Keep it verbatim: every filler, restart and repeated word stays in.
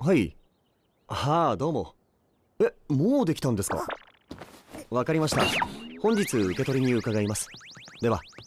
はい。はあ、どうも。え、もうできたんですか？わかりました。本日受け取りに伺います。では。